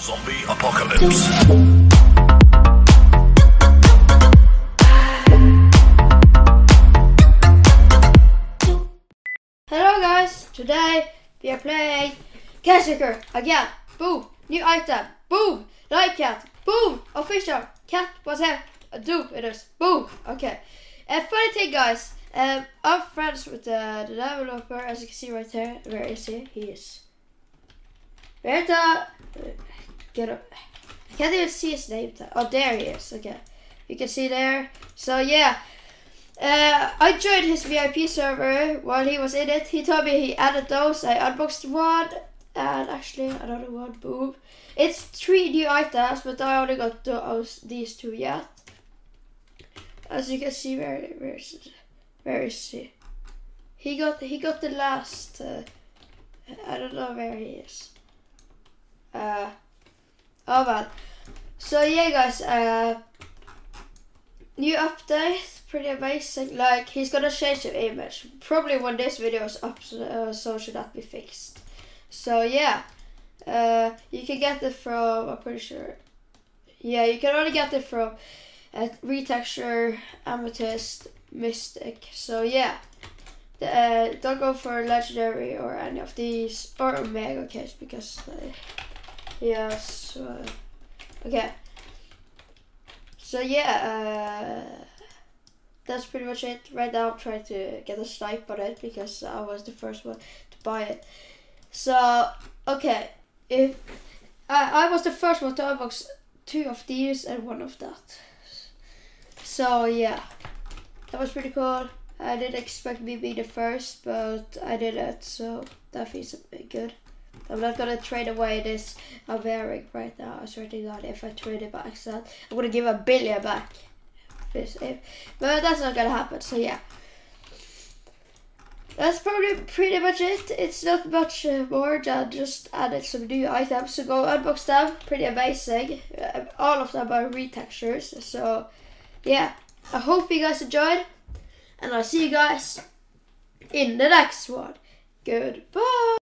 Zombie apocalypse. Hello guys, today we are playing Cat Seeker again. Boom, new item. Boom, like cat. Boom, official. Cat was here. Do with us. Boom. Okay. Funny thing, guys. I'm friends with the developer, as you can see right here. Where is he? He is. Where the? Get up. I can't even see his name tag. Oh, there he is. Okay, you can see there. So yeah. I joined his VIP server while he was in it. He told me he added those. I unboxed one and actually another one. Boom. It's 3 new items, but I only got these 2 yet. As you can see, where is he? He got the last. I don't know where he is. Oh man. So yeah, guys. New update. Pretty amazing. Like, he's gonna change the image probably when this video is up, so should that be fixed. So yeah, you can get it from, I'm pretty sure, yeah, you can only get it from Retexture, Amethyst, Mystic. So yeah, don't go for Legendary or any of these, or Omega case, because yeah, so okay, so yeah, that's pretty much it. Right now I'm trying to get a snipe on it because I was the first one to buy it. So, okay. If I was the first one to unbox 2 of these and 1 of that. So yeah. That was pretty cool. I didn't expect me to be the first, but I did it, so that feels good. I'm not gonna trade away this I'm wearing right now. I swear to God, if I trade it back, so I'm gonna give 1 billion back. But that's not gonna happen, so yeah, that's probably pretty much it. It's not much more than just added some new items, so go unbox them. Pretty amazing. All of them are retextures, so yeah, I hope you guys enjoyed, and I'll see you guys in the next one. Goodbye.